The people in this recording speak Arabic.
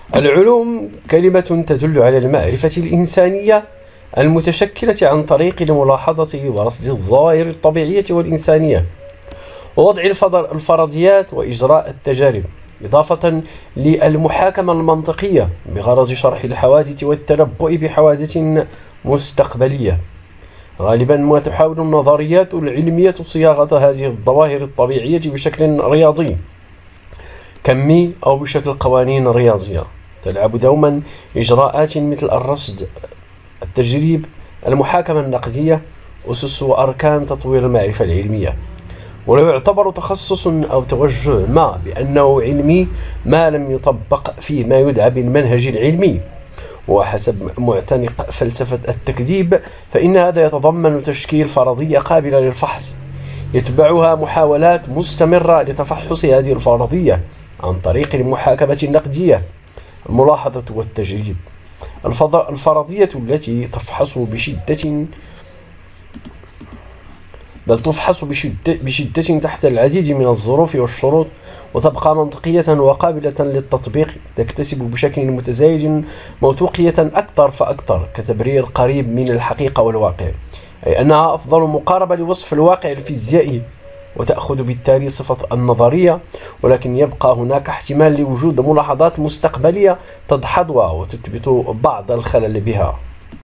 العلوم كلمة تدل على المعرفة الإنسانية المتشكلة عن طريق الملاحظة ورصد الظواهر الطبيعية والإنسانية ووضع الفرضيات وإجراء التجارب، إضافة للمحاكمة المنطقية بغرض شرح الحوادث والتنبؤ بحوادث مستقبلية. غالبا ما تحاول النظريات العلمية صياغة هذه الظواهر الطبيعية بشكل رياضي كمي أو بشكل قوانين رياضية تلعب دوما إجراءات مثل الرصد، التجريب، المحاكمة النقدية، أسس وأركان تطوير المعرفة العلمية. ولا يعتبر تخصص أو توجه ما بأنه علمي ما لم يطبق فيه ما يدعى بالمنهج العلمي. وحسب معتنق فلسفة التكذيب فإن هذا يتضمن تشكيل فرضية قابلة للفحص يتبعها محاولات مستمرة لتفحص هذه الفرضية عن طريق المحاكمة النقدية، الملاحظة والتجريب. الفرضية التي تفحص بشدة تحت العديد من الظروف والشروط وتبقى منطقية وقابلة للتطبيق، تكتسب بشكل متزايد موثوقية أكثر فأكثر كتبرير قريب من الحقيقة والواقع، أي أنها أفضل مقاربة لوصف الواقع الفيزيائي وتأخذ بالتالي صفة النظرية، ولكن يبقى هناك احتمال لوجود ملاحظات مستقبلية تدحضها وتثبت بعض الخلل بها.